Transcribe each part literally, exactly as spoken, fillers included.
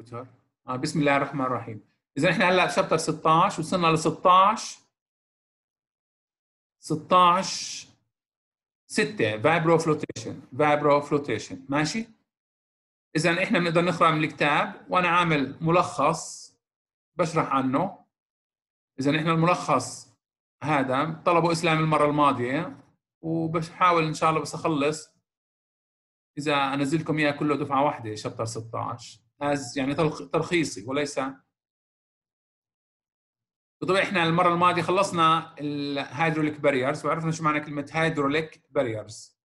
كمبيوتر. آه بسم الله الرحمن الرحيم. اذا احنا هلا بشابتر ستة عشر وصلنا ل ستة عشر ستة عشر ستة فايبرو فلوتيشن فايبرو فلوتيشن ماشي. اذا احنا بنقدر نقرا من الكتاب وانا عامل ملخص بشرح عنه. اذا احنا الملخص هذا طلبوا اسلام المره الماضيه وبحاول ان شاء الله بس اخلص اذا انزل لكم اياه كله دفعه واحده شابتر ستة عشر از يعني تلخيصي وليس. طبعا احنا المره الماضيه خلصنا الهيدروليك باريرز وعرفنا شو معنى كلمه هيدروليك باريرز.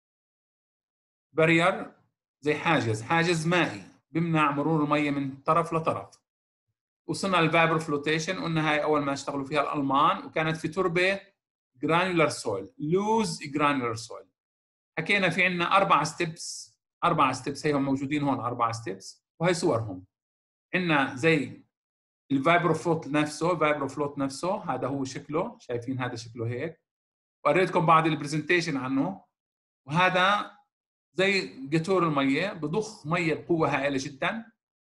بارير زي حاجز حاجز مائي بيمنع مرور الميه من طرف لطرف. وصلنا للفايبر فلوتيشن قلنا هاي اول ما اشتغلوا فيها الالمان وكانت في تربه جرانيولار سويل لوز جرانيولار سويل. حكينا في عندنا اربع ستيبس اربع ستيبس هيهم موجودين هون اربع ستيبس وهي صورهم. عندنا زي الفايبرو فلوت نفسه فايبرو فلوت نفسه هذا هو شكله شايفين هذا شكله هيك. وقريتكم بعض البرزنتيشن عنه. وهذا زي قطور الميه بضخ ميه بقوه هائله جدا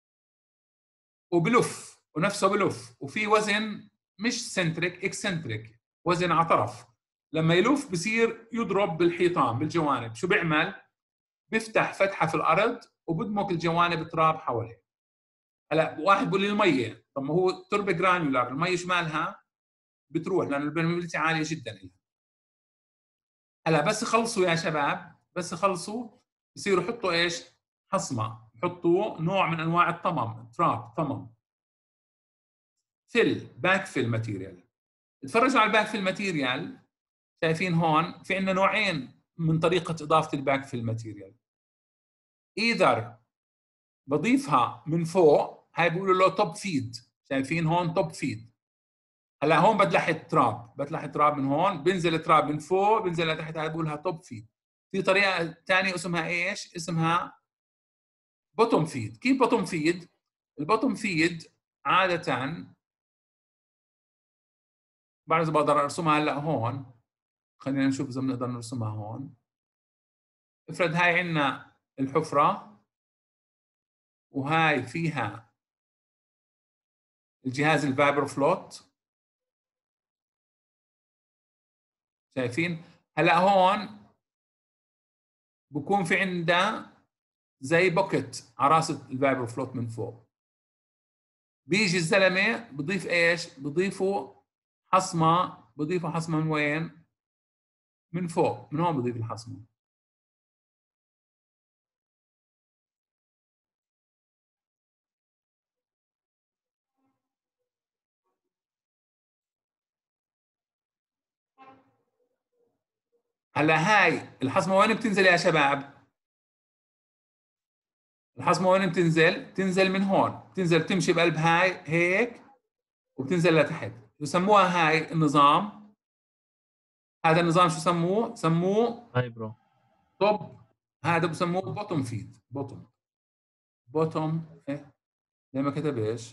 وبلف ونفسه بلف وفي وزن مش سنتريك اكسنتريك وزن على طرف. لما يلف بصير يضرب بالحيطان بالجوانب. شو بيعمل؟ بيفتح فتحه في الارض وبدمج الجوانب تراب حواليه. هلا واحد بيقول لي الميه، طب ما هو تربه جرانيولار الميه شو مالها؟ بتروح لانه البرميبيليتي عاليه جدا لها. هلا بس يخلصوا يا شباب بس يخلصوا يصيروا يحطوا ايش؟ حصمه، يحطوا نوع من انواع الطمم تراب طمم فيل باك فيل ماتيريال. تفرجوا على الباك فيل ماتيريال. شايفين هون في عندنا نوعين من طريقه اضافه الباك فيل ماتيريال. ايذر بضيفها من فوق هاي بيقولوا له توب فيد. شايفين هون توب فيد. هلا هون بتلحق تراب بتلحق تراب من هون بينزل تراب من فوق بينزل لتحت هاي بقولها توب فيد. في طريقه ثانيه اسمها ايش؟ اسمها بوتوم فيد. كيف بوتوم فيد؟ البوتوم فيد عاده بعرف اذا بقدر ارسمها هلا هون. خلينا نشوف اذا بنقدر نرسمها هون. افرض هاي عندنا الحفره وهاي فيها الجهاز الفايبر فلوت. شايفين؟ هلا هون بكون في عندها زي بوكيت على راس الفايبر فلوت من فوق. بيجي الزلمه بضيف ايش؟ بضيفوا حصمه بضيفوا حصمه من وين؟ من فوق من هون بضيف الحصمه. هلا هاي الحصمه وين بتنزل يا شباب؟ الحصمه وين بتنزل؟ تنزل من هون، بتنزل تمشي بقلب هاي هيك وبتنزل لتحت. يسموها هاي النظام. هذا النظام شو سموه؟ سموه هاي برو توب. هذا بسموه بوتوم فيد. بوتوم بوتوم ايه ليه ما كتب ايش؟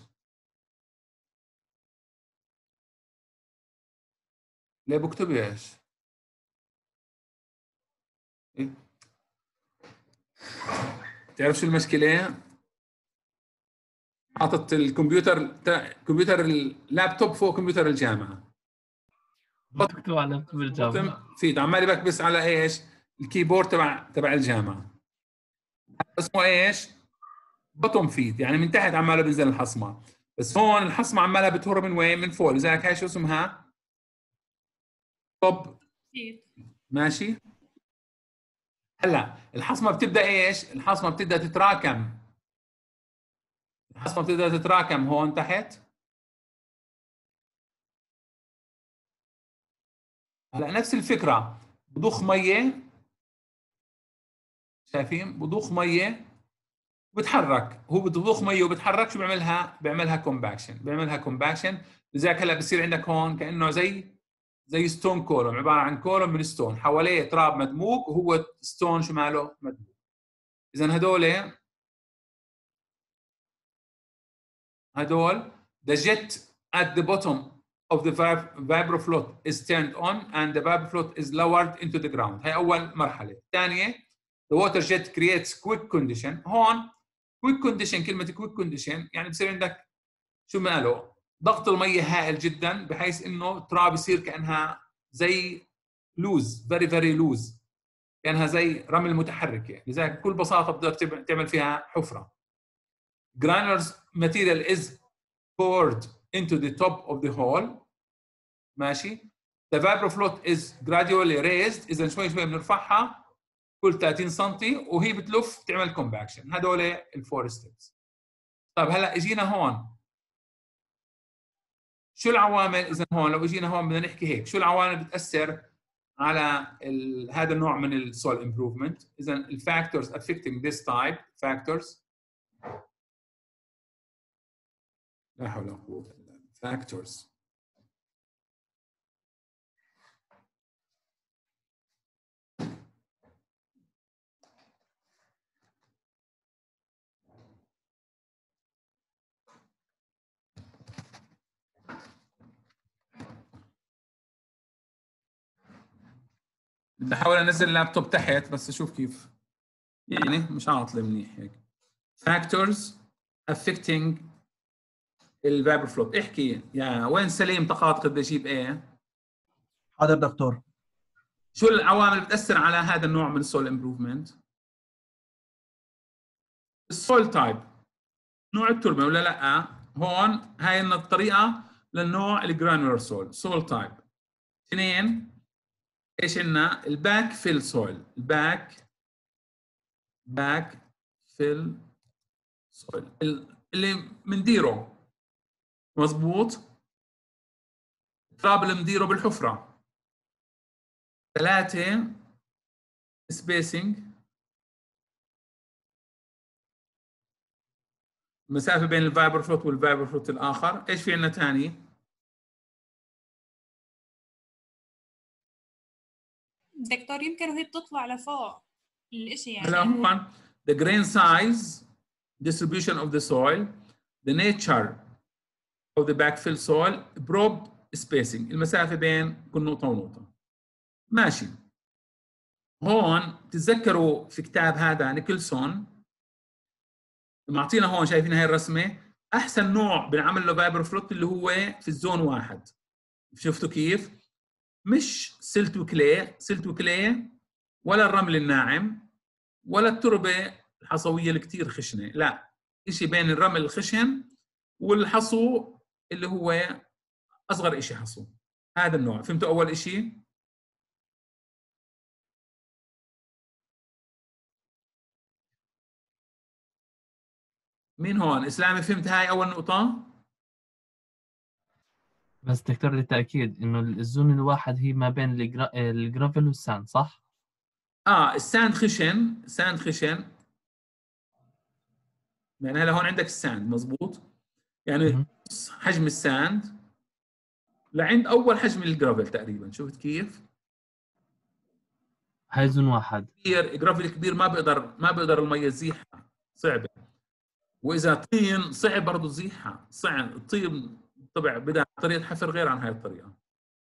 ليه بكتب ايش؟ إيه؟ تعرف شو المشكلة؟ حاطط الكمبيوتر كمبيوتر اللابتوب فوق كمبيوتر الجامعة. مكتوب على لابتوب الجامعة. فيد عمالي بكبس على ايش؟ الكيبورد تبع تبع الجامعة. اسمه ايش؟ بوتوم فيد يعني من تحت عماله بينزل الحصمة. بس هون الحصمة عمالها بتهر من وين؟ من فوق. لذلك هاي شو اسمها؟ توب فيد. ماشي؟ هلا الحصمة بتبدأ ايش؟ الحصمة بتبدأ تتراكم. الحصمة بتبدأ تتراكم هون تحت. هلا نفس الفكرة بضخ مية. شايفين؟ بضخ مية وبتحرك. هو بضخ مية وبتحرك. شو بيعملها؟ بيعملها كومباكشن بيعملها كومباكشن. لذلك هلا بصير عندك هون كأنه زي زي ستون كولوم عبارة عن كولوم من ستون حواليه تراب مدموج وهو ستون شو ماله مدموج. إذا هدول هدول the jet at the bottom of the vibro float is turned on and the vibro float is lowered into the ground. هي أول مرحلة. ثانية the water jet creates quick condition. هون كويك كونديشن، كلمه كويك كونديشن يعني بصير عندك شو ما قالوا ضغط الميه هائل جدا بحيث انه التراب يصير كانها زي لوز، فيري فيري لوز، كانها زي رمل متحركه، لذلك بكل بساطه بتقدر تعمل فيها حفره. granular material is poured into the top of the hole. ماشي. the vapor float is gradually raised، اذا شوي شوي بنرفعها كل ثلاثين سم وهي بتلف تعمل كومباكشن. هدول الفور ستيبس. طيب هلا اجينا هون، شو العوامل؟ اذا هون لو اجينا هون بدنا نحكي هيك، شو العوامل بتاثر على هذا النوع من السويل امبروفمنت؟ اذا الفاكتورز affecting this type factors، لا حول ولا قوه الا بالله، factors بدي احاول انزل اللابتوب تحت بس اشوف كيف، يعني مش عاطله منيح هيك. factors affecting الفابر فلوت. احكي يا وين سليم طقاطق بدي اجيب ايه؟ حاضر دكتور. شو العوامل اللي بتاثر على هذا النوع من السول امبروفمنت؟ السول تايب، نوع التربه ولا لا؟ هون هاي الطريقه للنوع الجرانولار سول، سول تايب. اثنين، ايش عندنا؟ الباك فيل سويل، الباك باك فيل سويل اللي بنديره مضبوط، التراب اللي بنديره بالحفره. ثلاثه، سبيسنج، المسافه بين الفايبر فلوت والفايبر فلوت الاخر. ايش في عندنا ثاني؟ دكتور يمكن وهي بتطلع لفوق الاشي يعني. هلا هون the grain size, distribution of the soil, the nature of the backfill soil, probe spacing، المسافه بين كل نقطه ونقطه. ماشي. هون تتذكروا في كتاب هذا نيكلسون معطينا هون، شايفين هاي الرسمه، احسن نوع بنعمل له فايبر فلوت اللي هو في الزون واحد. شفتوا كيف؟ مش سلت وكلي، سلت وكلي ولا الرمل الناعم ولا التربه الحصويه اللي كثير خشنه، لا، شيء بين الرمل الخشن والحصو اللي هو اصغر شيء حصو. هذا النوع. فهمتوا اول شيء؟ مين هون؟ اسلامي فهمت هاي اول نقطه؟ بس دكتور للتأكيد إنه الزون الواحد هي ما بين الجرا... الجرافل والساند صح؟ اه الساند خشن، الساند خشن، يعني هلا هون عندك الساند مزبوط، يعني مم. حجم الساند لعند اول حجم الجرافل تقريبا. شفت كيف؟ هاي زون واحد. كبير، جرافل كبير ما بيقدر ما بيقدر الميه تزيحها، صعبه. واذا طين صعب برضه تزيحها، صعب الطين طبع بدها طريقه حفر غير عن هاي الطريقه.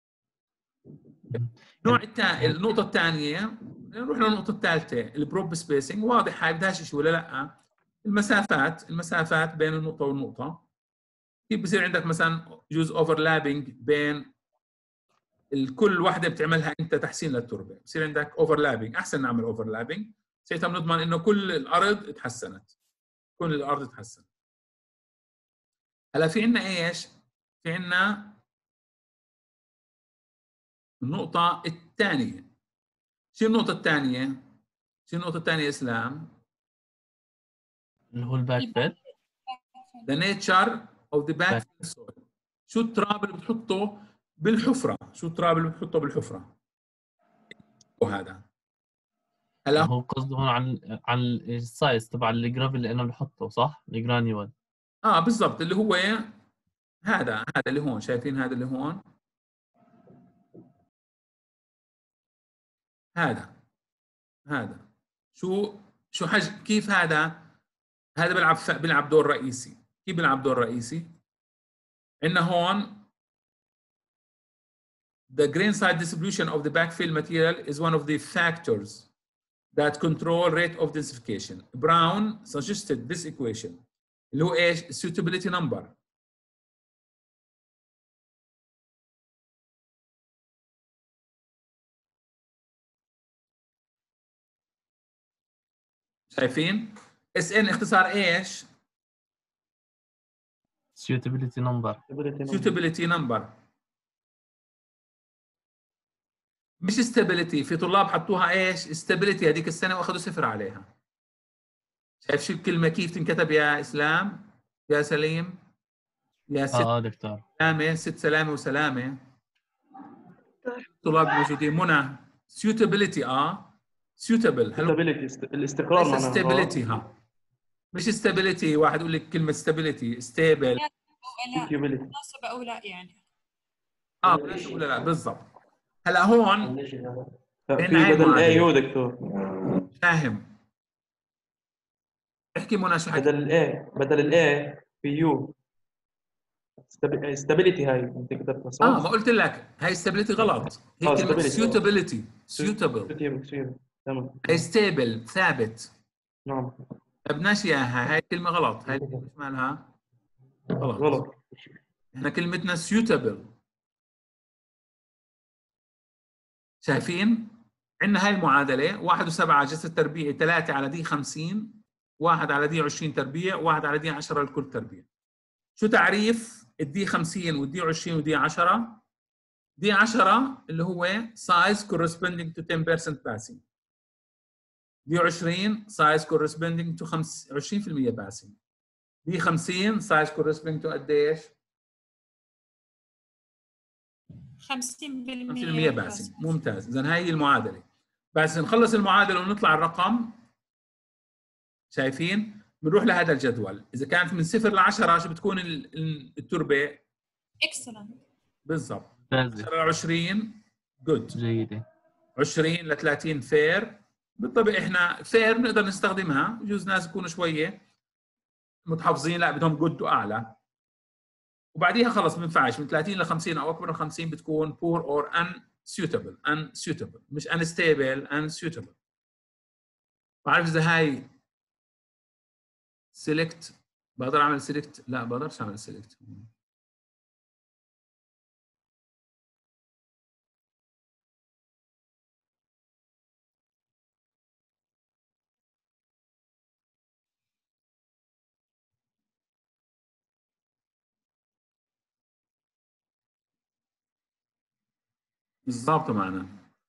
النوع الثاني، النقطه الثانيه، نروح للنقطه الثالثه، البروب سبيسنج. واضح هاي بدهاش شيء ولا لا؟ المسافات، المسافات بين النقطه والنقطه. كيف بصير عندك مثلا يجوز اوفرلابنج بين الكل واحده بتعملها انت تحسين للتربه، بصير عندك اوفرلابنج، احسن نعمل اوفرلابنج، ساعتها بنضمن انه كل الارض تحسنت، كل الارض تحسنت. هلا في عندنا ايش؟ في عندنا النقطه الثانيه. شو النقطه الثانيه؟ شو النقطه الثانيه اسلام؟ اللي هو الباك فيل. the nature of the backfill soil. شو التراب اللي بتحطه بالحفره؟ شو التراب اللي بتحطه بالحفره؟ وهذا هلا هو قصده هون عن عن السايز تبع الجرافل اللي انا بحطه صح؟ الجرانيول. اه بالضبط، اللي هو هذا، هذا اللي هون، شايفين هذا اللي هون؟ هذا هذا شو شو حجم، كيف هذا؟ هذا بيلعب بيلعب دور رئيسي. كيف بيلعب دور رئيسي؟ عندنا هون the grain size distribution of the backfill material is one of the factors that control rate of densification. Brown suggested this equation اللي هو ايش؟ suitability number. شايفين؟ اس ان اختصار ايش؟ suitability number. suitability number. مش stability. في طلاب حطوها ايش؟ stability هذيك السنه واخذوا صفر عليها. شايف شو الكلمه كيف تنكتب يا اسلام؟ يا سليم؟ يا ست اه اه دكتور. سلامه، ست سلامه وسلامه. طلاب موجودين. منى suitability اه suitable. هل stability الاستقرار ليس معناها stability ها. مش stability. واحد يقول لك كلمه stability stable. لا stability. مناسبة أو لا يعني. اه مناسب ولا لا بالضبط. هلا هون في بدل اي يو دكتور. فاهم. احكي منى شو حكي. بدل الاي بدل الاي في يو stability هاي انت كتبتها صح؟ اه ما قلت لك هاي stability غلط. هي آه، كلمه stability. suitability suitable. suitable. تمام. هي stable ثابت. نعم. ما بدناش اياها. هاي كلمه غلط. هاي ايش مالها؟ غلط. غلط. احنا كلمتنا suitable. شايفين؟ عندنا هاي المعادله واحد وسبعة جسد تربيعي ثلاثة على دي خمسين، واحد على دي عشرين تربيع، واحد على دي عشرة لكل تربيع. شو تعريف الدي خمسين والدي عشرين ودي عشرة؟ دي عشرة اللي هو size corresponding to ten percent passing. دي عشرين size corresponding to عشرين بالمئة passing. دي خمسين size corresponding to قديش؟ خمسين بالمئة خمسين بالمئة باسنج. ممتاز. اذا هاي المعادله. بس نخلص المعادله ونطلع الرقم. شايفين؟ بنروح لهذا الجدول. اذا كانت من صفر ل عشرة شو بتكون التربه؟ اكسلنت. بالضبط. ممتازة. عشرة ل عشرين جود. جيدة. عشرين ل ثلاثين فير. بالطبع احنا فير بنقدر نستخدمها. بجوز ناس يكونوا شويه متحفظين لا بدهم جود واعلى. وبعديها خلص ما بينفعش. من ثلاثين ل خمسين او اكبر من خمسين بتكون poor or unsuitable. unsuitable مش unstable unsuitable. بعرف اذا هاي select بقدر اعمل select. لا بقدرش اعمل select. بالضبط معنا.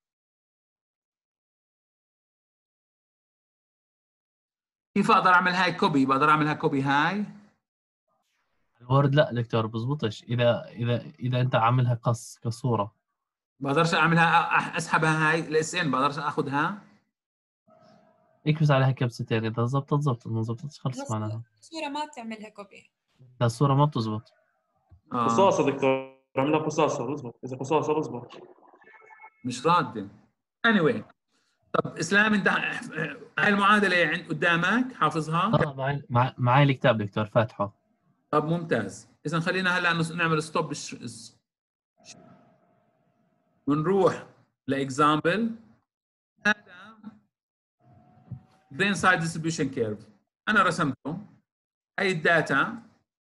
كيف اقدر اعمل هاي كوبي؟ بقدر اعملها كوبي هاي. الوورد لا دكتور بزبطش اذا اذا اذا انت عاملها قص كصورة. بقدرش اعملها أح- اسحبها هاي الاس ان. بقدرش اخذها. اكبس عليها كبستين اذا زبطت زبطت ما زبطتش خلص معناها. الصورة ما بتعملها كوبي. اذا الصورة ما بتزبط. آه. قصاصة دكتور عملها قصاصة بزبط. اذا قصاصة بزبط. مش راده. anyway طب اسلام انت هاي المعادله عند قدامك حافظها؟ اه معي مع- معي الكتاب دكتور فاتحه. طب ممتاز. اذا خلينا هلا نس- نعمل ستوب. ونروح لاكزامبل. هذا جرين سايد ديستريبيوشن كيرف انا رسمته. هاي الداتا.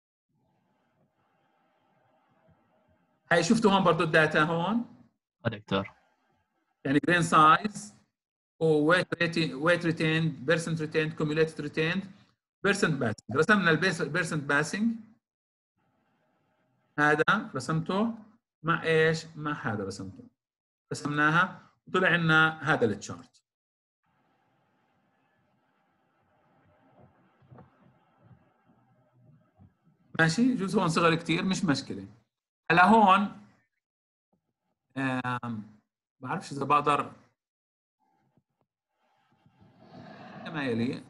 هاي شفتوا هون برضه الداتا هون. اه دكتور. يعني جرين سايز وويت ريتيند ويت ريتيند بيرسنت ريتيند كوميوليتد ريتيند بيرسنت باسنج. رسمنا البيرسنت باسنج. هذا رسمته مع ايش؟ مع هذا رسمته. رسمناها وطلع لنا هذا التشارت. ماشي. جزء هون صغر كثير مش مشكله. هلا هون آم، بعرفش اذا بقدر كما يلي.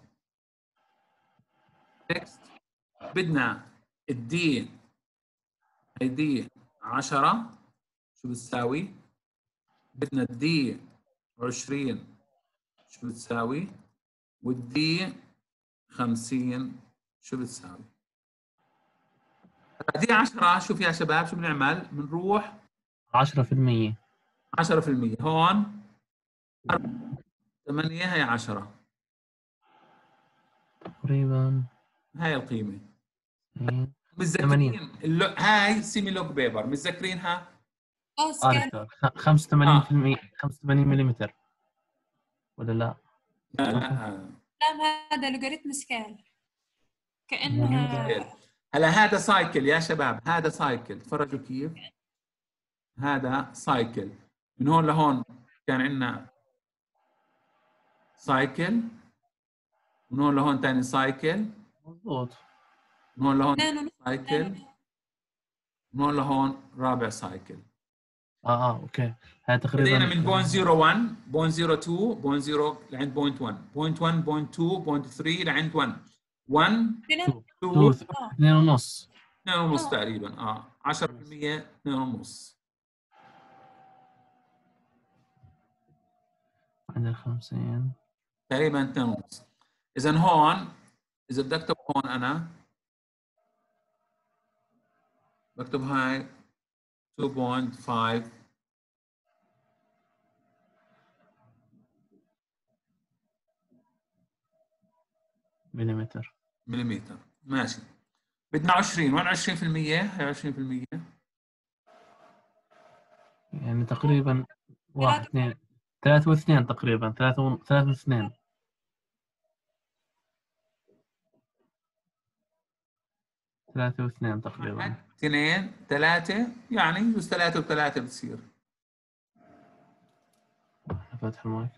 نكست. بدنا الدي هي دي عشرة شو بتساوي؟ بدنا الدي عشرين شو بتساوي؟ والدي خمسين شو بتساوي؟ دي عشرة شوف يا شباب شو بنعمل؟ بنروح عشرة بالمئة. عشرة بالمئة هون ثمانية هي عشرة. تقريبا هاي القيمة. ثمانين. متذكرين اللو... هاي سيمي لوج بيبر متذكرينها؟ اه اه سكان. دكتور خ- خمسة وثمانين بالمئة خمسة وثمانين ملم ولا لا؟ لا لا لا هذا لوغاريتم سكال كأنها هلا هذا سايكل يا شباب، هذا سايكل. تفرجوا كيف هذا سايكل من هون لهون. كان عندنا سايكل، من هون لهون ثاني سايكل، مضبوط. من هون لهون نانو سايكل، من هون لهون رابع سايكل. اه اه اوكي. هاي تقريبا بدينا من بوينت صفر واحد، بوينت صفر اثنين، بوينت صفر لعند بوينت واحد، بوينت واحد، بوينت اثنين، بوينت ثلاثة لعند واحد، واحد، تو اثنين، اثنين ونص. اثنين ونص آه. تقريبا. اه عشرة بالمئة اثنين ونص. عند خمسين تقريبا اثنين ونص. اذا هون اذا بدي اكتب هون انا بكتب هاي اثنين فاصلة خمسة مليمتر. مليمتر. ماشي. بدنا عشرين، وين عشرين بالمئة؟ هي عشرين بالمئة يعني تقريبا واحد اثنين ثلاثة واثنين تقريبا ثلاثة و... ثلاثة واثنين ثلاثة واثنين تقريبا. واحد، اثنين، ثلاثة، يعني يجوز ثلاثة وثلاثة بتصير. فتح المايك.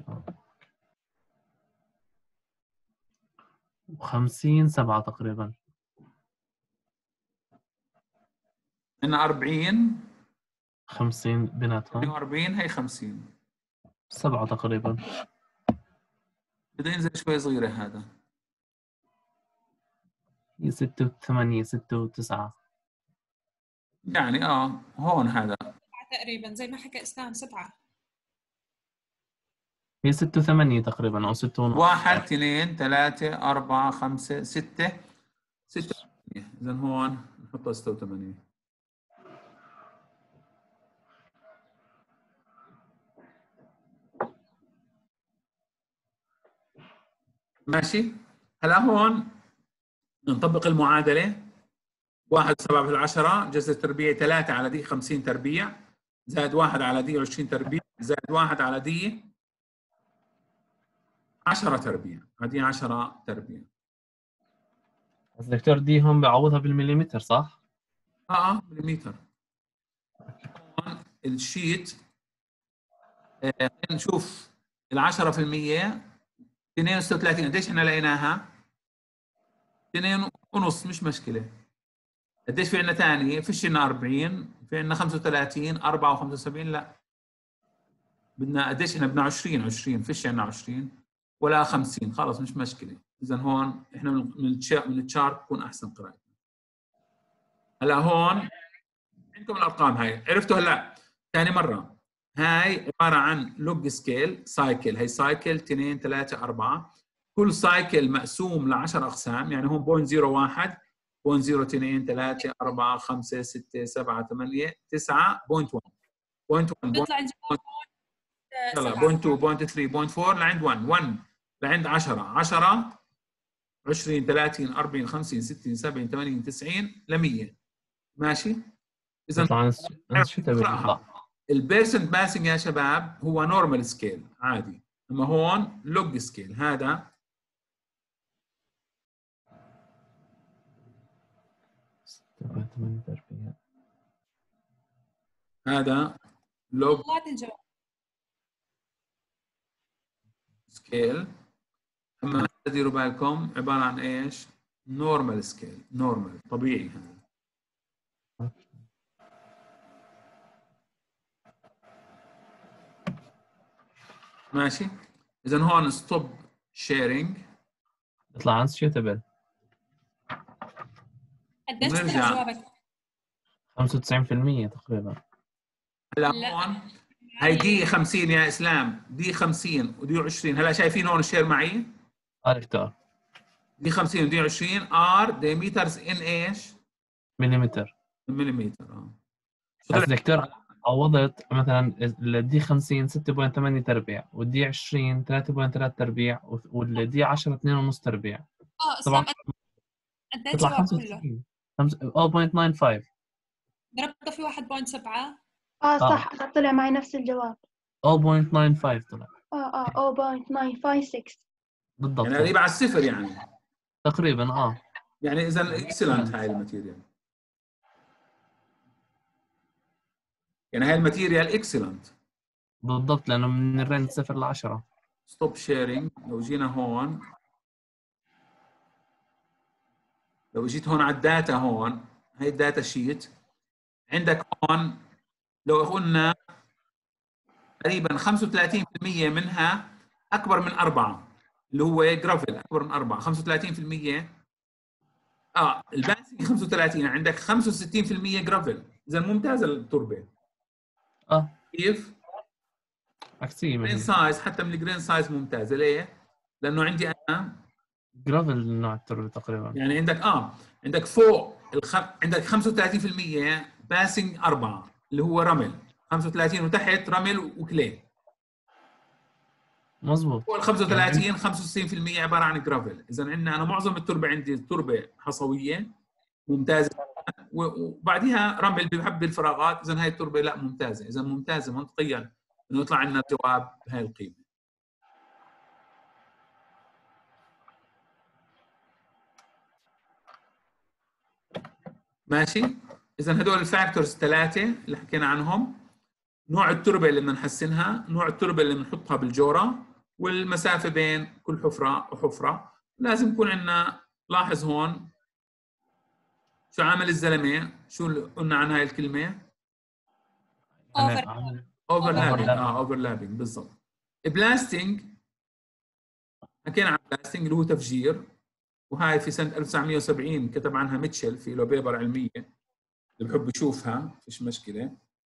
وخمسين سبعة تقريبا. عندنا أربعين، خمسين بيناتهم. ثمانية وأربعين، هي خمسين. سبعة تقريبا. بده ينزل شوي صغيرة هذا. هي ستة وثمانية ستة وتسعة. يعني اه هون هذا تقريبا زي ما حكى اسلام سبعة. هي ستة وثمانية تقريبا أو ستة ونص. واحد، اثنين، ثلاثة، أربعة، خمسة، ستة، ستة وثمانية. إذا هون نحطها ستة وثمانية. ماشي. هلا هون نطبق المعادلة. واحد سبعة في العشرة جذر تربيع ثلاثة على دي خمسين تربيع زائد واحد على دي عشرين تربيع زائد واحد على دي عشرة تربيع. هذه عشرة تربيع. بس دكتور دي هم بعوضها بالمليمتر صح؟ اه اه مليمتر. هون الشيت آه نشوف ال عشرة بالمئة اثنين وستة وثلاثين. قديش احنا لقيناها؟ اثنين ونص. مش مشكلة. قديش في عندنا ثانية؟ فيش عندنا أربعين، في عندنا خمسة وثلاثين، أربعة وخمسة وسبعين. لا بدنا قديش احنا؟ بدنا عشرين. عشرين فيش عندنا عشرين ولا خمسين. خلص مش مشكلة. إذا هون احنا من من التشارت بكون أحسن قراءة. هلا هون عندكم الأرقام هاي. عرفتوا هلا؟ ثاني مرة هاي عبارة عن لوج سكيل سايكل. هي سايكل اثنين، ثلاثة، أربعة. كل سايكل مقسوم ل عشرة أقسام. يعني هون بوينت صفر واحد، بوينت صفر اثنين، ثلاثة، أربعة، خمسة، ستة، سبعة، ثمانية، تسعة، بوينت واحد، بوينت واحد، بيطلع الجواب يلا سبعة. بوينت اثنين، بوينت ثلاثة، بوينت أربعة لعند واحد، واحد لعند عشرة، عشرة، عشرين، ثلاثين، أربعين، خمسين، ستين، سبعين، ثمانين، تسعين ل مية. ماشي. إذا بيطلع نص نص شو تبي نقراها. البيرسنت باسنج يا شباب هو نورمال سكيل عادي، اما هون لوج سكيل. هذا هذا لوج طلعت الجواب. سكيل. اما هذا ديروا بالكم عباره عن ايش؟ نورمال سكيل. نورمال طبيعي هذا. ماشي. اذا هون ستوب شيرنج. بيطلع نص شو تبي؟ قديش ونرجع. طلع جوابك؟ خمسة وتسعين بالمئة تقريبا. هلا لا. هون هي دي خمسين يا اسلام، دي خمسين ودي عشرين. هلا شايفين هون الشير معي؟ اه دكتور. دي خمسين ودي عشرين. ار ديمترز ان ايش؟ مليمتر. مليمتر. اه بس دكتور عوضت مثلا الدي خمسين ستة فاصلة ثمانية تربيع، والدي عشرين ثلاثة فاصلة ثلاثة تربيع، والدي عشرة اثنين ونص تربيع. اه طبعا اسلام قد ايه تطلع الجواب خمسة كله؟ وتسعين خمسة- صفر فاصلة تسعة خمسة. ضربته في واحد فاصلة سبعة. اه آه. صح، أنا طلع معي نفس الجواب. صفر فاصلة تسعة خمسة طلع اه اه صفر فاصلة تسعة خمسة ستة. بالضبط. يعني قريب على الصفر يعني. تقريبا اه يعني اذا اكسلنت هاي الماتيريال. يعني هاي الماتيريال اكسلنت. بالضبط، لانه من الرينج صفر ل عشرة. ستوب شيرنج. لو جينا هون، لو جيت هون على الداتا، هون هي الداتا شيت عندك هون. لو قلنا تقريبا خمسة وثلاثين بالمئة منها اكبر من أربعة، اللي هو جرافل اكبر من أربعة. خمسة وثلاثين بالمئة اه الباسنج خمسة وثلاثين، عندك خمسة وستين بالمئة جرافل. اذا ممتازه التربه. اه كيف؟ عكسية ما جرين هي. سايز، حتى من الجرين سايز ممتازه. ليه؟ لانه عندي انا جرافل نوع التربة تقريبا. يعني عندك اه عندك فوق الخ... عندك خمسة وثلاثين بالمئة باسنج أربعة اللي هو رمل، خمسة وثلاثين وتحت رمل وكلي. مزبوط. فوق ال خمسة وثلاثين خمسة وستين بالمئة عباره عن جرافل. اذا عندنا انا معظم التربه عندي تربه حصويه ممتازه، وبعديها رمل بحب الفراغات. اذا هاي التربه لا ممتازه. اذا ممتازه منطقيا انه يطلع عندنا جواب بهاي القيمه. ماشي. اذا هدول الفاكتورز ثلاثه اللي حكينا عنهم: نوع التربه اللي بدنا نحسنها، نوع التربه اللي بنحطها بالجوره، والمسافه بين كل حفره وحفره. لازم يكون عندنا، لاحظ هون شو عامل الزلمه، شو اللي قلنا عن هاي الكلمه؟ اوفر عامل اوفرلابينج. Overlapping. اه اوفرلابينج بالضبط. بلاستنج، حكينا عن بلاستنج اللي هو تفجير، وهاي في سنه ألف وتسعمئة وسبعين كتب عنها ميتشل في له بيبر علميه، اللي بحب يشوفها فيش مشكله.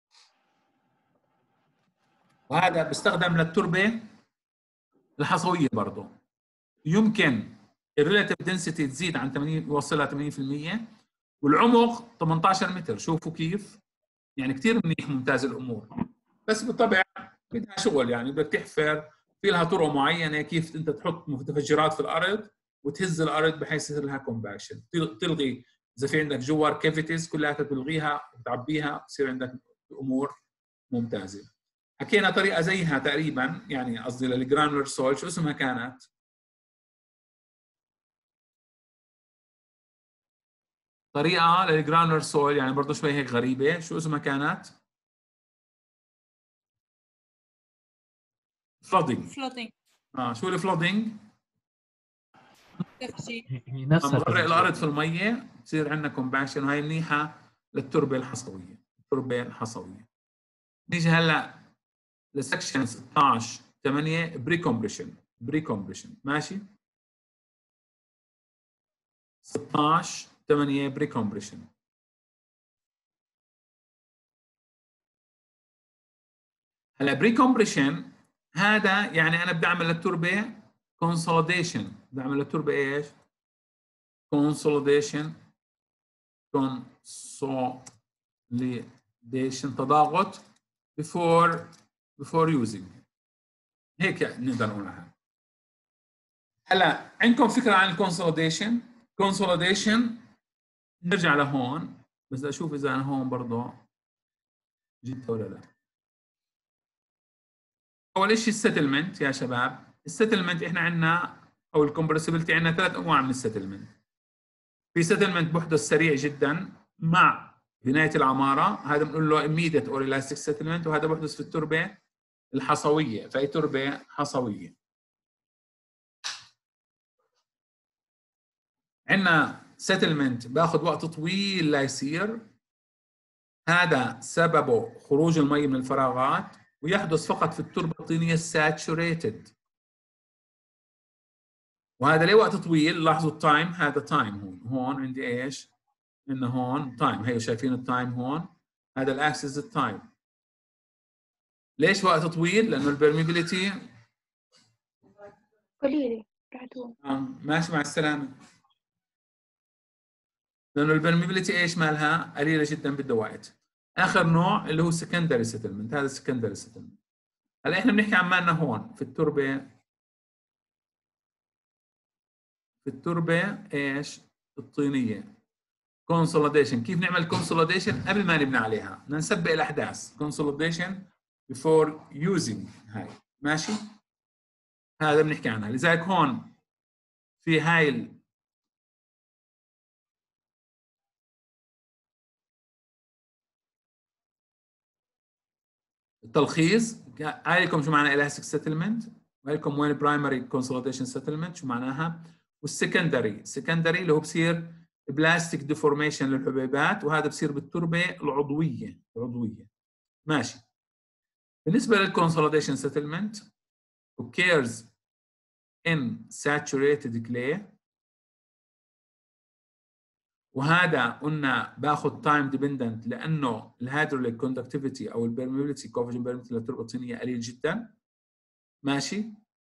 وهذا بيستخدم للتربه الحصويه برضه. يمكن الريلاتيف دنسيتي تزيد عن ثمانين، يوصلها ثمانين بالمئة، والعمق ثمانية عشر متر. شوفوا كيف يعني كثير منيح، ممتاز الامور. بس بالطبع بدها شغل، يعني بدك تحفر، في لها طرق معينه كيف انت تحط متفجرات في الارض وتهز الارض بحيث يصير لها كومباكشن. تلغي اذا في عندك جوار كافيتيز كلها تلغيها وتعبيها، بصير عندك امور ممتازه. حكينا طريقه زيها تقريبا، يعني قصدي للجرانولر سويل، شو اسمها كانت؟ طريقه للجرانولر سويل يعني برضه شوي هيك غريبه، شو اسمها كانت؟ فلودينج. فلوتينج اه شو الفلودينج؟ تفجير. هي نفسها نغرق تفجير. الارض في الميه بصير عندنا كومباكشن، وهي منيحه للتربه الحصويه. التربه الحصويه. نيجي هلا لسكشن ستة عشر ثمانية بري كومبريشن. بري كومبريشن ماشي. ستة عشر ثمانية بري كومبريشن. هلا بري كومبريشن هذا يعني انا بدي اعمل للتربه كونسوليديشن. بدي اعمل للتربه ايش؟ كونسوليديشن. كونسوليديشن تضاغط before before using. هيك نقدر نقولها. هلا عندكم فكره عن الكونسوليديشن؟ كونسوليديشن نرجع لهون، بس بدي اشوف اذا انا هون برضه جبت ولا لا. اول شيء السيتلمنت يا شباب. السيتلمنت احنا عندنا، او الكومبرسبيلتي، عندنا ثلاث انواع من السيتلمنت. في سيتلمنت بحدث سريع جدا مع بنايه العماره، هذا بنقول له immediate or elastic settlement، وهذا بحدث في التربه الحصويه، فهي تربه حصويه. عندنا سيتلمنت باخذ وقت طويل ليصير، هذا سببه خروج المي من الفراغات، ويحدث فقط في التربه الطينيه الساتشوريتد، وهذا ليه وقت طويل. لاحظوا التايم، هذا تايم هون. هون عندي ايش؟ انه هون تايم، هيو شايفين التايم هون، هذا الاكسس التايم. ليش وقت طويل؟ لانه البرميبيليتي قليلة بعدهم. آه ماشي مع السلامه. لانه البرميبيليتي ايش مالها؟ قليله جدا، بده وقت. اخر نوع اللي هو سكندري سيتلمنت، هذا سكندري سيتلمنت. هلا احنا بنحكي عن مالنا هون في التربه، في التربه ايش؟ الطينيه. كونسوليديشن، كيف نعمل كونسوليديشن قبل ما نبني عليها؟ بدنا نسبق الاحداث. كونسوليديشن before using هاي، ماشي؟ هذا بنحكي عنها. لذلك هون في هاي التلخيص، قايل لكم شو معنى elastic settlement، قايل لكم وين primary consolidation settlement شو معناها، والسكندري، سكندري اللي هو بصير بلاستيك ديفورميشن للحبيبات، وهذا بصير بالتربه العضويه العضويه. ماشي. بالنسبه للكونسوليديشن سيتلمنت occurs in saturated clay، وهذا قلنا باخذ تايم ديبندنت لانه الهيدروليك كوندكتيفيتي او البيرميبيليتي كوفيجن بيرميبيليتي للتربه الطينيه قليل جدا. ماشي.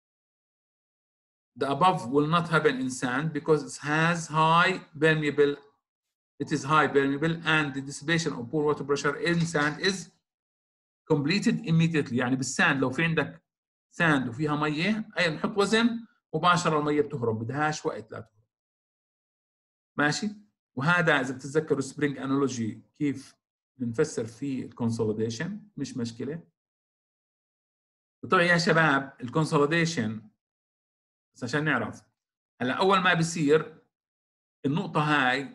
The above will not happen in sand because it has high permeable it is high permeable and the dissipation of poor water pressure in sand is completed immediately. يعني بالساند لو في عندك ساند وفيها ميه، اي نحط وزن مباشره الميه بتهرب، بدهاش وقت لا تهرب. ماشي. وهذا اذا بتتذكروا سبرينج انالوجي كيف بنفسر فيه الكونسوليديشن، مش مشكله. وطبعا يا شباب الكونسوليديشن بس عشان نعرف، هلا اول ما بصير النقطه هاي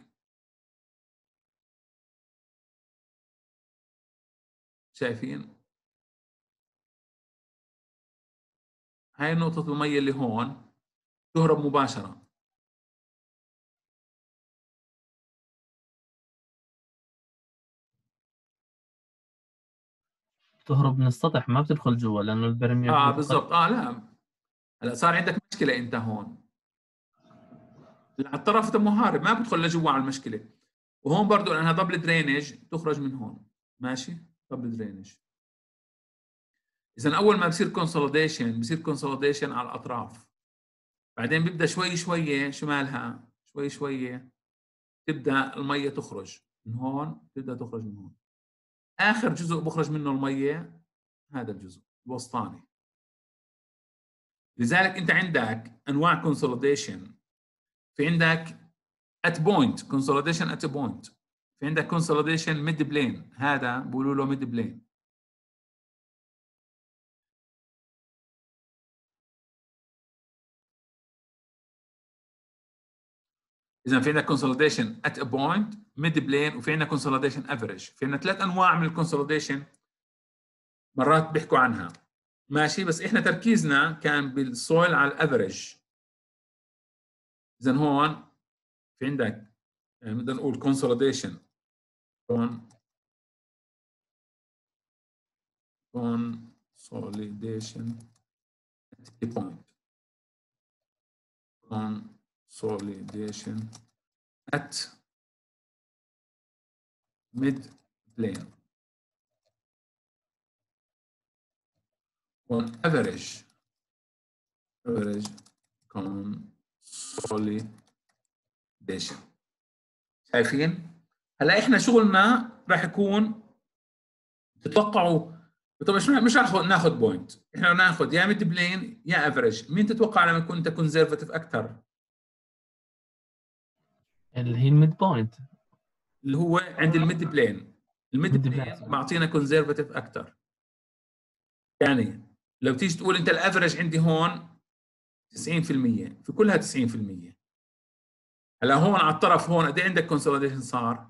شايفين، هاي نقطه الميه اللي هون تهرب مباشره. تهرب من السطح، ما بتدخل جوا لانه البرميل اه بالضبط. اه لا هلا صار عندك مشكله انت هون، على الطرف تمه هارب ما بدخل لجوا على المشكله. وهون برضه لانها دبل درينج تخرج من هون. ماشي. دبل درينج. اذا اول ما بصير كونسوليديشن بصير كونسوليديشن على الاطراف، بعدين بيبدا شوي شوي شمالها، شوي شوي تبدا الميه تخرج من هون، تبدا تخرج من هون. اخر جزء بخرج منه الميه هذا الجزء الوسطاني. لذلك انت عندك انواع كونسوليديشن، في عندك at point consolidation at a point، في عندك consolidation mid plane، هذا بيقولوا له mid plane. اذا في عندك consolidation at a point mid plane، وفي عندك consolidation average. في عندنا ثلاث انواع من الكونسوليديشن مرات بيحكوا عنها. ماشي. بس احنا تركيزنا كان بالسويل على الافريج. اذا هون في عندك يعني بدنا نقول consolidation on consolidation at a point consolidation at mid plane on average average consolidation. شايفين؟ هلا احنا شغلنا راح يكون تتوقعوا، طبعا مش مش راح ناخذ بوينت، احنا ناخذ يا ميد بلين يا افريج. مين تتوقع لما يكون انت كونزرفتيف اكثر؟ اللي هي الميد بوينت، اللي هو عند الميد بلين. الميد ميد بلين بلين. معطينا كونزرفتيف اكثر. يعني لو تيجي تقول انت الافريج عندي هون تسعين بالمية، في كلها تسعين بالمية. هلا هون على الطرف هون قد ايه عندك كونسوليديشن صار؟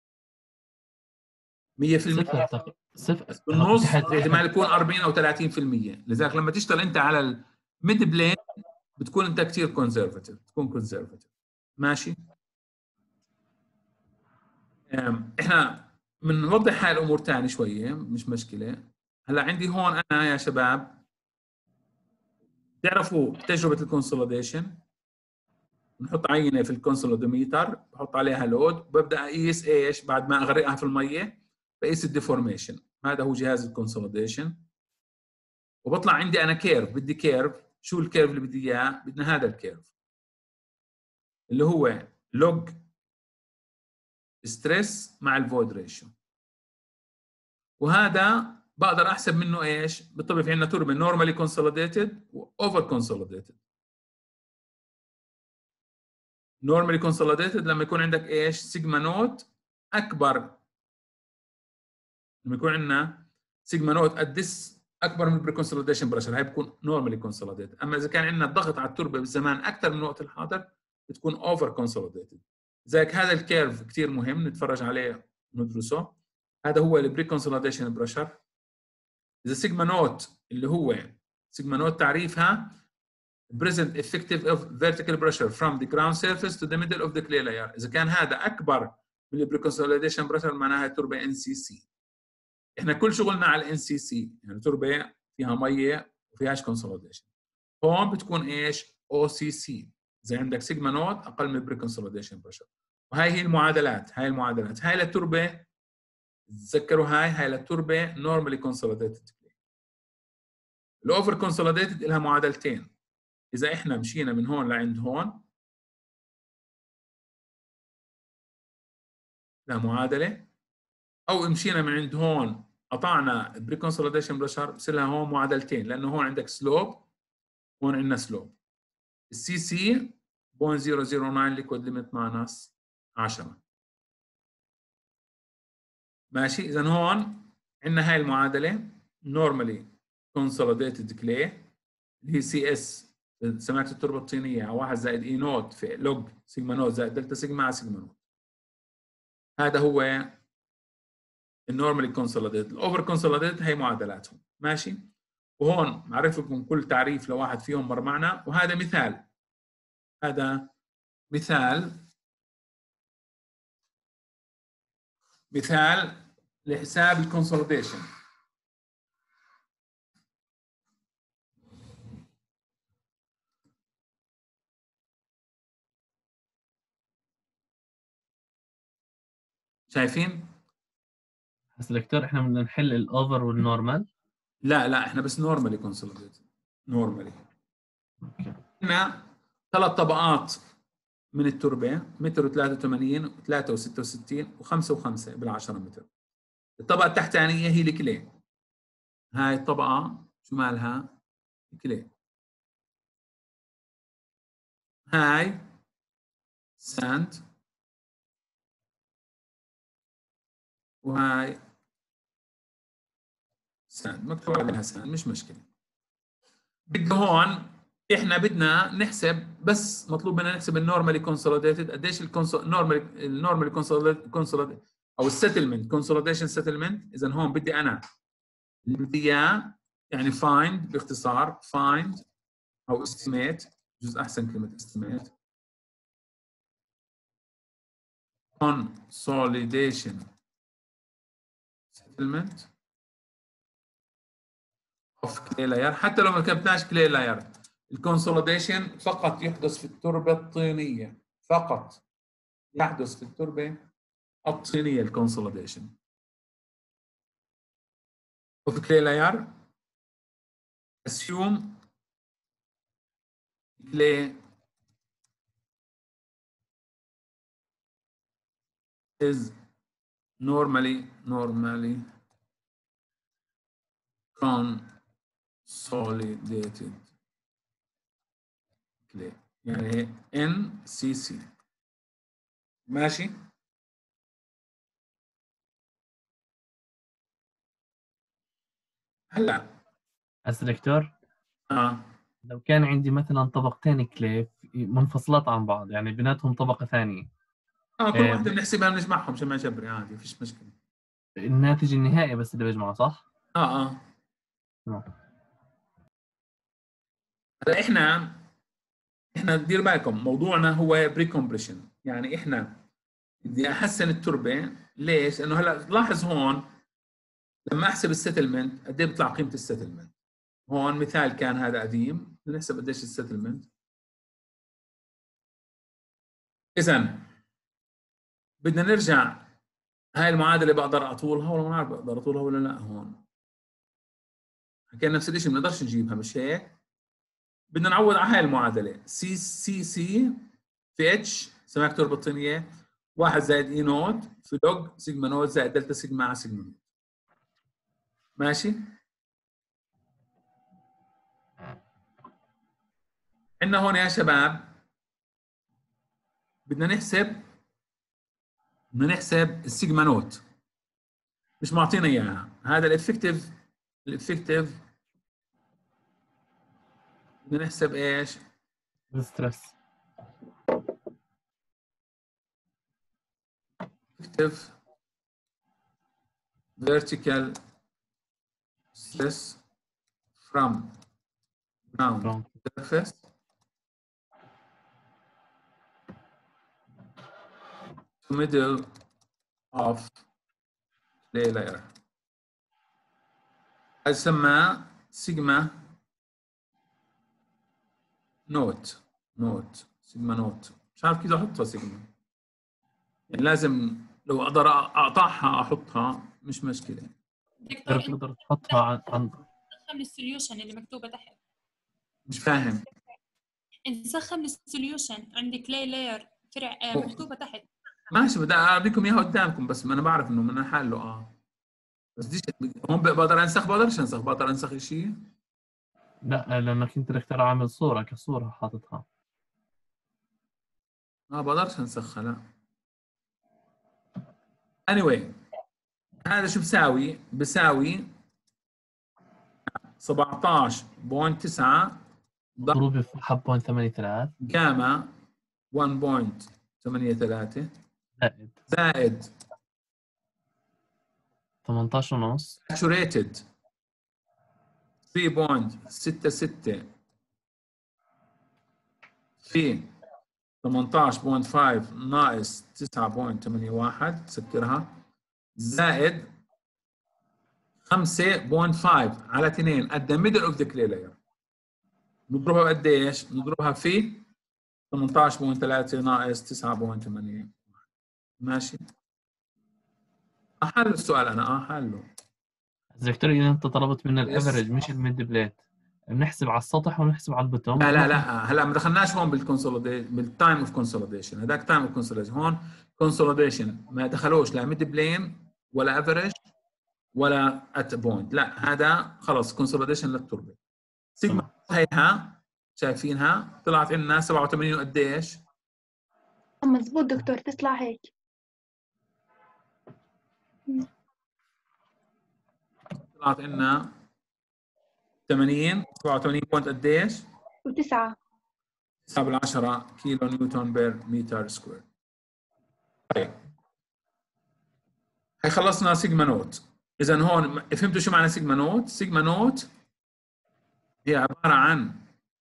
مية بالمية. صفر تق- صفر بالنص تحت- احتمال يكون أربعين او ثلاثين بالمية. لذلك لما تشتغل انت على الميد بلين بتكون انت كثير كونزرفتيف، تكون كونزرفتيف. ماشي. أم، احنا بنوضح هاي الامور ثاني شويه، مش مشكله. هلا عندي هون انا يا شباب تعرفوا تجربه الكونسوليديشن، بنحط عينه في الكونسوليدوميتر، بحط عليها لود، وببدا اقيس ايش بعد ما اغرقها في الميه، بقيس الديفورميشن. هذا هو جهاز الكونسوليديشن. وبطلع عندي انا كيرف، بدي كيرف. شو الكيرف اللي بدي اياه؟ بدنا هذا الكيرف اللي هو لوج ستريس مع الفويد ريشيو. وهذا بقدر احسب منه ايش؟ بالطبع في عندنا توربين نورمالي كونسوليديتد واوفر كونسوليديتد. نورمالي كونسوليديتد لما يكون عندك ايش؟ سيجما نوت اكبر، لما يكون عندنا سيجما نوت قديس اكبر من البريكونسوليديشن بريشر، هاي بتكون نورمالي كونسوليديتد. اما اذا كان عندنا الضغط على التربه بالزمان اكثر من الوقت الحاضر بتكون اوفر كونسوليديتد. لذلك هذا الكيرف كثير مهم نتفرج عليه وندرسه. هذا هو البريكونسوليديشن بريشر. اذا سيجما نوت اللي هو سيجما نوت تعريفها present effective of vertical pressure from the ground surface to the middle of the clay layer. اذا كان هذا اكبر من البريكونسوليديشن بريشر معناها التربه ان سي سي. احنا كل شغلنا على الان سي سي، يعني تربه فيها ميه وفيهاش كونسوليديشن. هون بتكون ايش؟ او سي سي. اذا عندك سيجما نوت اقل من البريكونسوليديشن بريشر. وهي هي المعادلات، هاي المعادلات، هاي للتربه، تذكروا هاي هاي للتربه نورمالي كونسوليديتد. الاوفر كونسوليديتد لها معادلتين. اذا احنا مشينا من هون لعند هون لها معادله، او مشينا من عند هون قطعنا بريكونسوليديشن بريشر بصير لها هون معادلتين، لانه هون عندك سلوب هون عندنا سلوب. السي سي صفر فاصلة صفر صفر تسعة ليكويد ليميت ماينس عشرة. ماشي؟ اذا هون عندنا هاي المعادله نورمالي كونسوليديتد كلي اللي هي سي اس سمعت التربه الطينيه على واحد زائد اي نوت في لوج سيجما نوت زائد دلتا سيجما على سيجما نوت. هذا هو النورمالي كونسوليديتد. الاوفر كونسوليديتد هي معادلاتهم. ماشي؟ وهون معرف لكم كل تعريف لواحد فيهم مر معنا، وهذا مثال. هذا مثال مثال لحساب الكونسوليديشن. شايفين؟ بس دكتور احنا بدنا نحل الاوفر والنورمال. لا لا احنا بس نورمالي كونسوليديتد. نورمالي. هنا ثلاث طبقات من التربه، متر وثلاثة وثمانين وثلاثة وستة وستين وخمسة وخمسة بالعشرة متر. الطبقه التحتانيه هي الكلي. هاي الطبقه شو مالها؟ الكلي. هاي ساند وهاي ساند، مكتوب عليها ساند مش مشكله. بدنا هون احنا بدنا نحسب، بس مطلوب منا نحسب النورمالي كونسوليديتد قديش النورمالي النورمالي كونسوليديتد او السيتلمنت كونسوليديشن سيتلمنت. اذا هون بدي انا اللي بدي اياه يعني فايند باختصار فايند او استيميت، جزء احسن كلمه استيميت consolidation settlement of clay layer. حتى لو ما كتبناش clay layer الكونسوليديشن فقط يحدث في التربه الطينيه، فقط يحدث في التربه الطينيه الكونسوليديشن of clay layer. assume clay is normally normally consolidated clay يعني إن سي سي. ماشي؟ هلا بس دكتور اه لو كان عندي مثلا طبقتين كلي منفصلات عن بعض، يعني بيناتهم طبقة ثانية، اه كل إيه، واحدة بنحسبها بنجمعهم عشان ما جبري عادي فيش مشكلة. الناتج النهائي بس اللي بيجمعه صح؟ اه اه تمام. هلا احنا احنا دير بالكم موضوعنا هو بري كومبريشن، يعني احنا بدي احسن التربه. ليش؟ لانه هلا لاحظ هون لما احسب السيتلمنت قد ايه بيطلع قيمه السيتلمنت. هون مثال كان هذا قديم، بنحسب قديش السيتلمنت. اذا بدنا نرجع هاي المعادله بقدر اطولها ولا ما بعرف بقدر اطولها ولا لا. هون حكينا نفس الشيء ما بنقدرش نجيبها مش هيك؟ بدنا نعوض على هاي المعادله سي سي سي في اتش سماك تربه طينيه واحد زائد اي نوت في لوج سيجما نوت زائد دلتا سيجما على سيجما نوت. ماشي. عندنا هون يا شباب بدنا نحسب بدنا نحسب السيجما نوت، مش معطينا اياها. هذا الافكتيف الافكتيف بدنا نحسب ايش؟ الستريس. effective vertical stress from ground Ground. surface to middle of clay layer. هذا يسمى سيجما نوت نوت سيجما نوت. مش عارف كيف احطها سيجما، يعني لازم لو اقدر اقطعها احطها مش مشكله. دكتور تقدر تحطها عن عن نسخن السوليوشن اللي مكتوبه تحت. مش فاهم. نسخن السوليوشن عندك لي لاير فرع آه، مكتوبه تحت. ماشي، بدي اوريكم اياها قدامكم، بس ما انا بعرف انه من حاله. اه بس دي هون بقدر انسخ، بقدرش انسخ، بقدر انسخ شيء. لا، لانك انت دكتور عامل صوره كصوره حاططها. ما بقدرش انسخها لا. anyway هذا شو بساوي؟ بساوي سبعطعش فاصلة تسعة ضروبي في واحد فاصلة ثمانية ثلاثة جاما واحد فاصلة ثمانية ثلاثة زائد زائد ثمانية عشر ونص saturated ثلاثة فاصلة ستة ستة في ثمانية عشر فاصلة خمسة ناقص تسعة فاصلة ثمانية واحد سكرها زائد خمسة فاصلة خمسة على اثنين at the middle of the clay layer. نضربها بقديش؟ نضربها في ثمانية عشر فاصلة ثلاثة ناقص تسعة فاصلة ثمانية. ماشي؟ أحل السؤال أنا اه حله. دكتور اذا انت طلبت من الافرج مش الميد بليت، بنحسب على السطح ونحسب على البتوم. لا لا لا هلا ما دخلناش هون بالكونسوليديشن بالتايم اوف كونسوليديشن، هذاك تايم اوف كونسوليديشن. هون كونسوليديشن ما دخلوش لا ميد بلين ولا افريج ولا ات بوينت، لا هذا خلص كونسوليديشن للتربه. سيجما هيها شايفينها طلعت لنا سبعة وثمانين وقديش؟ مزبوط دكتور، تطلع هيك. طلعت لنا ثمانين سبعة وثمانين بوينت قديش؟ وتسعة. تسعة بالعشرة كيلو نيوتن بير متر سكوير. طيب هي خلصنا سيجما نوت. إذا هون فهمتوا شو معنى سيجما نوت؟ سيجما نوت هي عبارة عن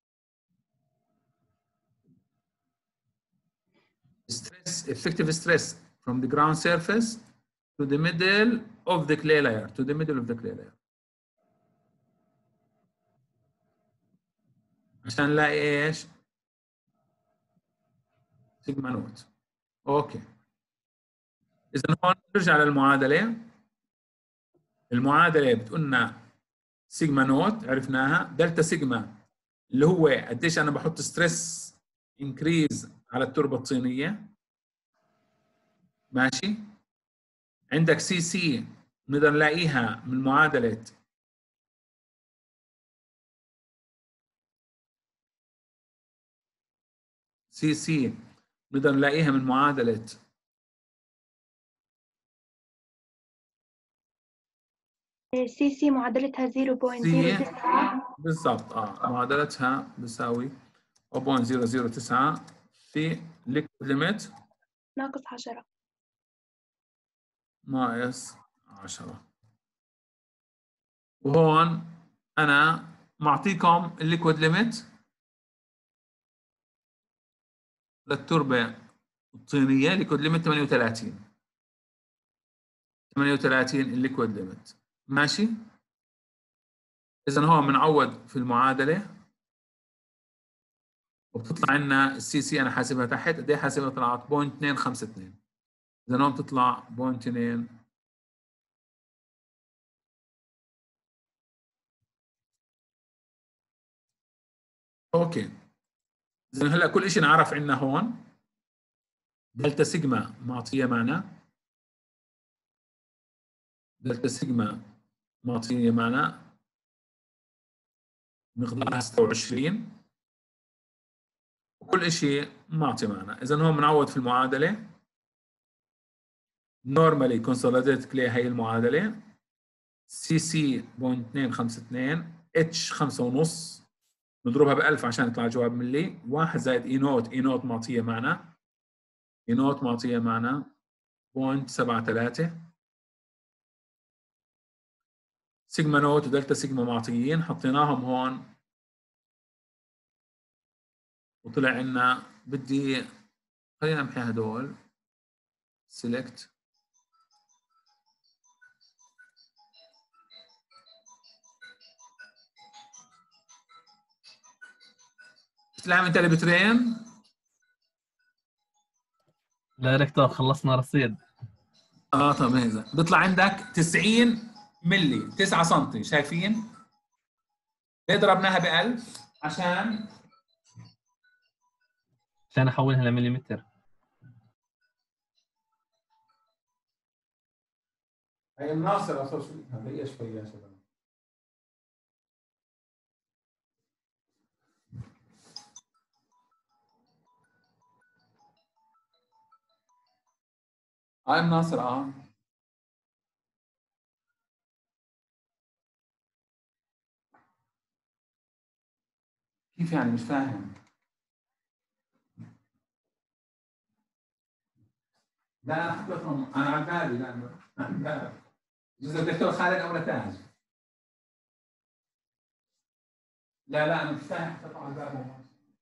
stress, effective stress from the ground surface to the middle of the clay layer, to the middle of the clay layer. عشان نلاقي ايش؟ سيجما نوت. اوكي. إذا هون نرجع للمعادلة. المعادلة بتقول لنا سيجما نوت عرفناها، دلتا سيجما اللي هو قديش أنا بحط ستريس انكريز على التربة الطينية. ماشي؟ عندك سي سي نقدر نلاقيها من معادلة سي سي نقدر نلاقيها من معادلة سي سي معادلتها صفر فاصلة صفر تسعة. بالضبط اه معادلتها بتساوي صفر فاصلة صفر صفر تسعة في liquid limit ناقص عشرة ناقص عشرة. وهون أنا معطيكم الليكويد ليميت للتربة الطينية، ليكويد ليميت ثمانية وثلاثين ثمانية وثلاثين الليكويد ليميت. ماشي؟ إذا هون بنعوض في المعادلة وبتطلع لنا السي سي أنا حاسبها تحت قد إيه حاسبها؟ طلعت صفر فاصلة اثنين خمسة اثنين. إذا هون بتطلع صفر فاصلة اثنين اوكي. اذا هلا كل شيء نعرف عندنا هون دلتا سيجما معطيه معنا، دلتا سيجما معطية معنا مقدارها ستة وعشرين، وكل شيء معطي معنا. إذا هون بنعوض في المعادلة normally consolidated clay هي المعادلة سي سي صفر فاصلة اثنين خمسة اثنين اتش خمسة ونص نضربها ب ألف عشان يطلع جواب ملي، واحد زائد اي نوت، اي نوت معطية معنا اي نوت معطية معنا صفر فاصلة سبعة ثلاثة، سيجما نوت ودلتا سيجما معطيين، حطيناهم هون وطلع عنا بدي خلينا نمحي هدول سيلكت اسلام انت اللي بترين. لا دكتور خلصنا رصيد. اه طب هذا بيطلع عندك تسعين ملي تسعة سم، شايفين؟ ليه ضربناها ب ألف؟ عشان عشان احولها لمليمتر. هي الناصر اصلا شو هي شوي يا شباب. هاي الناصر اه كيف يعني مش فاهم؟ لا انا حطيتهم انا على بالي، لا انا على بالي جزء الدكتور خالد او نتاج. لا لا انا مش فاهم حطيتهم على بالي.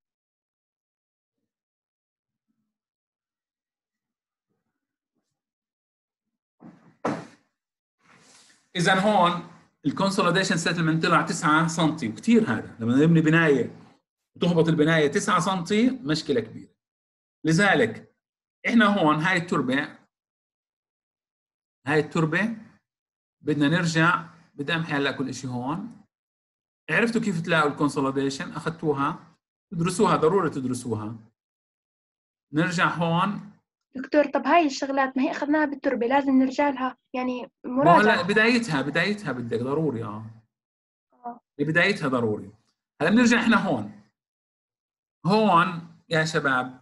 اذا هون الكونسوليديشن سيتلمنت طلع تسعة سم، وكثير هذا لما نبني بنايه وتهبط البنايه تسعة سم مشكله كبيره. لذلك احنا هون هاي التربه هاي التربه بدنا نرجع، بدي امحي هلا كل شيء هون. عرفتوا كيف تلاقوا الكونسوليديشن؟ اخذتوها تدرسوها، ضروري تدرسوها. نرجع هون دكتور طب هاي الشغلات ما هي أخذناها بالتربة لازم نرجع لها يعني مو هلا مراجعة. بدايتها بدايتها بدك ضروري اه آه. بدايتها ضروري. هلا بنرجع احنا هون هون يا شباب،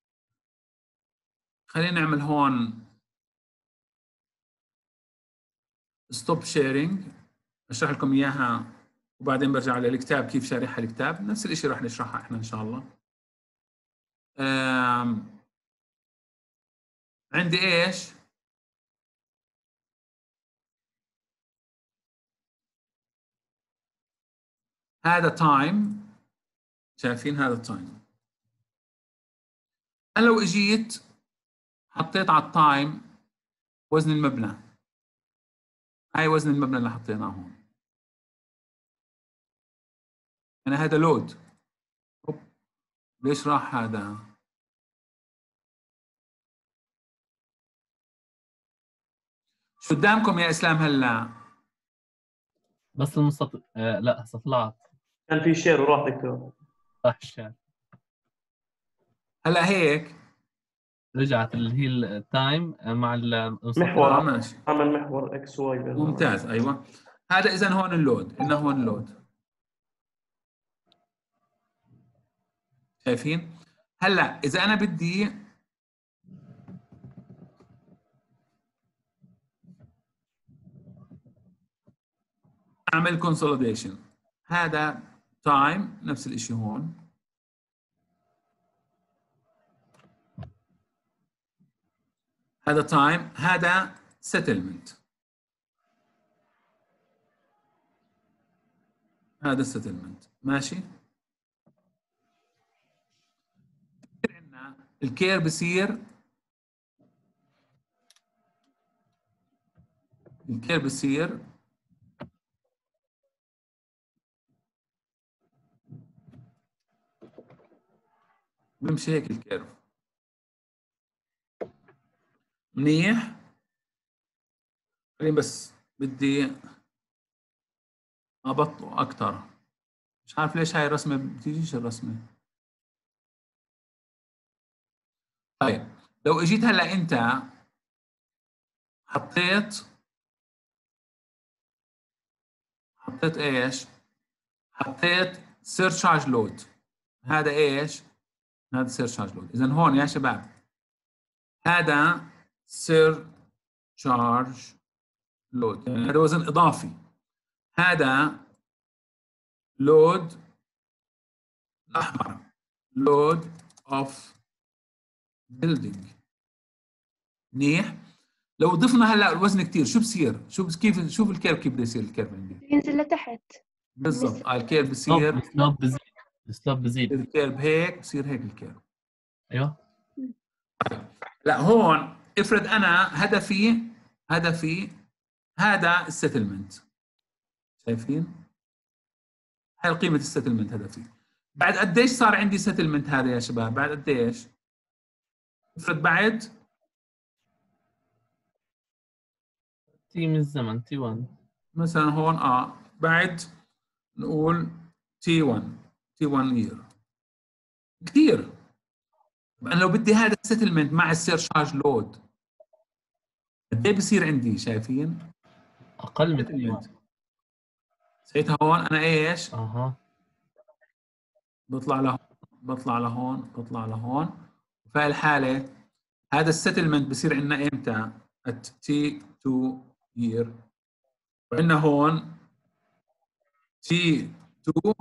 خلينا نعمل هون ستوب شيرنج اشرح لكم اياها وبعدين برجع للكتاب كيف شارحها الكتاب. نفس الشيء راح نشرحها احنا ان شاء الله. عندي ايش؟ هذا تايم، شايفين هذا التايم. انا لو اجيت حطيت على التايم وزن المبنى، هاي وزن المبنى اللي حطيناه هون، انا هذا لود. ليش راح هذا؟ شو قدامكم يا اسلام هلا؟ بس المستطيل آه لا هسه طلعت. كان في شير وراح دكتور. راح الشات. هلا هيك رجعت اللي هي التايم مع المستطيل. محور اه ماشي عمل محور اكس واي. ممتاز. ايوه هذا اذا هون اللود، قلنا هون اللود، شايفين؟ هلا اذا انا بدي اعمل كونسوليديشن، هذا تايم نفس الشيء هون، هذا تايم، هذا سيتلمنت، هذا سيتلمنت ماشي. عندنا الكير بصير الكير بصير بمشي هيك الكيرف منيح. خليني بس بدي ابطئ اكثر، مش عارف ليش هاي الرسمه بتجيش الرسمه. طيب لو اجيت هلا انت حطيت حطيت ايش؟ حطيت سيرشارج لود. هذا ايش؟ هذا سيرشارج لود. اذا هون يا شباب هذا سيرشارج لود، يعني هذا وزن اضافي. هذا لود الاحمر، لود اوف بيلدينج. منيح. لو ضفنا هلا الوزن كثير شو بصير؟ شو بس كيف شوف الكيرف كيف بده يصير الكيرف عندي؟ ينزل لتحت. بالضبط. آه الكيرف السلوب بصير السلوب بزيد السلوب بزيد الكيرف هيك بصير هيك الكيرف. ايوه. لا هون افرض انا هدفي هدفي هذا السيتلمنت، شايفين؟ هاي قيمة السيتلمنت هدفي. بعد قديش صار عندي سيتلمنت هذا يا شباب؟ بعد قديش؟ افرض بعد تي من الزمن تي واحد مثلا هون اه بعد نقول تي واحد تي واحد يير كثير. انا لو بدي هذا السيتلمنت مع السيرشارج لود قد ايه بصير عندي؟ شايفين؟ اقل من تي واحد. ساعتها هون انا ايش؟ اها بطلع لهون بطلع لهون بطلع لهون. في هاي الحالة هذا السيتلمنت بصير عندنا امتى؟ at تي تو year. وعندنا هون تي تو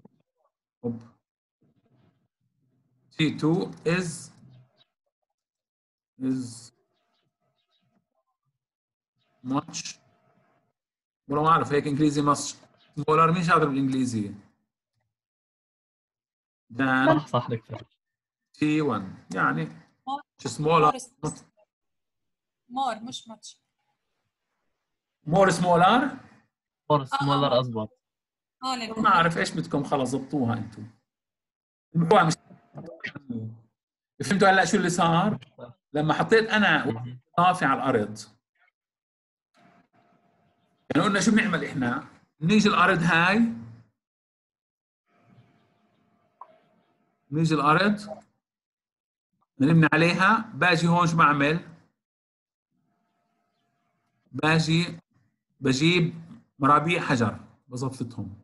تي تو is is much. والله ما اعرف هيك انجليزي مصر سمولر. مين شاطر بالانجليزي؟ than صح صح دكتور. تي واحد يعني مور سمولر مور مش ماتش. مور سمولر. مور آه، سمولر آه. اضبط. اه لل- ما اعرف ايش بدكم، خلص ضبطوها انتم. الموضوع مش فهمتوا هلا شو اللي صار؟ لما حطيت انا مهم. اضافي على الارض يعني قلنا شو بنعمل احنا؟ بنيجي الارض هاي بنيجي الارض بنبني عليها. باجي هون شو بعمل؟ باجي بجيب مرابيع حجر بظبطهم.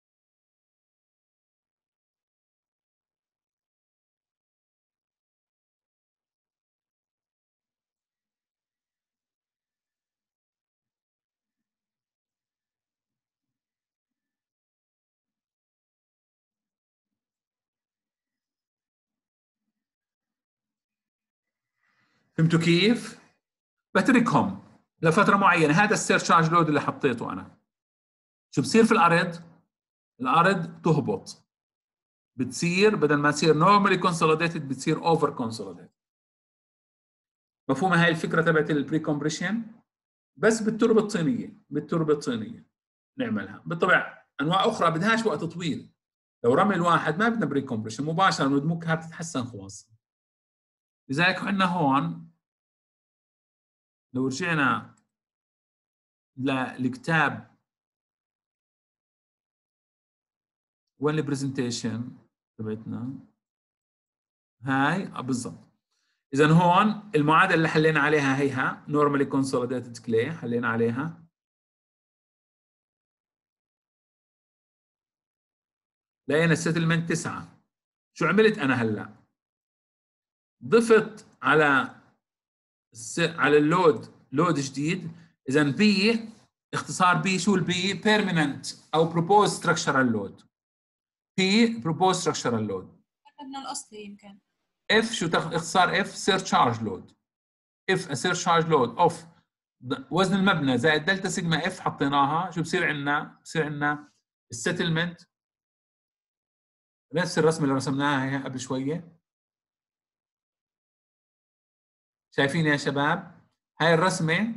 فهمتوا كيف؟ بتركهم لفتره معينه. هذا السيرشارج لود اللي حطيته انا شو بصير في الارض؟ الارض تهبط، بتصير بدل ما تصير نورمالي كونسوليديتد بتصير اوفر كونسوليديتد. مفهومه هاي الفكره تبعت البري كومبريشن؟ بس بالتربه الطينيه بالتربه الطينيه نعملها. بالطبع انواع اخرى بدهاش وقت طويل. لو رمل واحد ما بدنا بري كومبريشن مباشره ندمجها بتتحسن خواص. لذلك عندنا هون لو رجعنا للكتاب وين البرزنتيشن تبعتنا هاي بالضبط. اذا هون المعادله اللي حلينا عليها هيها نورمالي كونسوليديتد كلي حلينا عليها. لقينا السيتلمنت تسعة. شو عملت انا هلا؟ ضفت على على اللود لود جديد. اذا بي اختصار بي شو البي؟ بيرمننت او بروبوز ستراكشرال لود. بي بروبوز ستراكشرال لود. من الاصلي يمكن. اف شو اختصار اف؟ سيرشارج لود. اف ا سيرشارج لود اوف وزن المبنى زائد دلتا سيجما اف حطيناها. شو بصير عندنا؟ بصير عندنا السيتلمنت نفس الرسمه اللي رسمناها قبل شويه. شايفين يا شباب؟ هاي الرسمه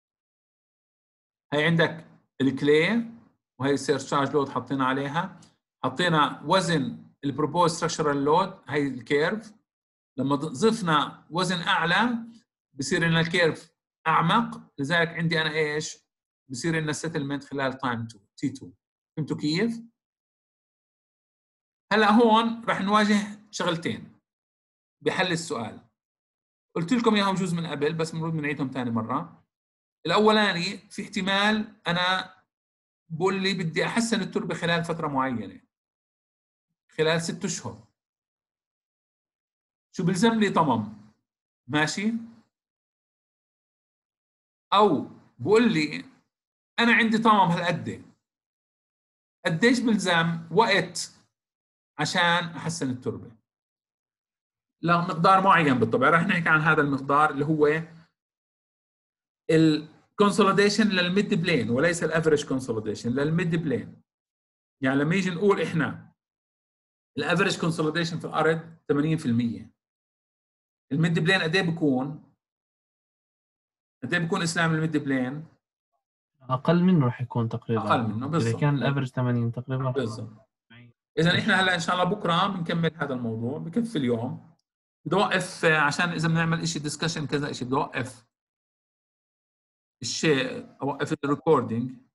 هاي عندك الكلي وهي السيرشارج لود حطينا عليها. حطينا وزن البروبوز ستراكشرال لود هاي الكيرف. لما ضفنا وزن اعلى بصير لنا الكيرف اعمق. لذلك عندي انا ايش؟ بصير لنا السيتلمنت خلال تايم تي اثنين. فهمتوا كيف؟ هلا هون راح نواجه شغلتين بحل السؤال. قلت لكم اياهم جزء من قبل بس المفروض بنعيدهم ثاني مره. الاولاني في احتمال انا بقول لي بدي احسن التربه خلال فتره معينه، خلال ست اشهر. شو بلزم لي؟ طمم. ماشي. او بقول لي انا عندي طمم هالقد، قديش بلزم وقت عشان احسن التربه؟ لا، مقدار معين بالطبع. رح نحكي عن هذا المقدار اللي هو الكونسوليديشن للميد بلين وليس الافريج كونسوليديشن، للميد بلين. يعني لما يجي نقول احنا الافريج كونسوليديشن في الارض ثمانين بالمئة، الميد بلين قد ايه بكون؟ قد ايه بكون اسلام الميد بلين؟ اقل منه راح يكون تقريبا. اقل منه بالضبط. اذا كان الافرج ثمانين تقريبا. بالضبط. اذا احنا هلا ان شاء الله بكره بنكمل هذا الموضوع، بكفي اليوم. بدي اوقف عشان اذا بنعمل شيء ديسكشن كذا شيء، بدي اوقف الشيء، اوقف الريكوردينج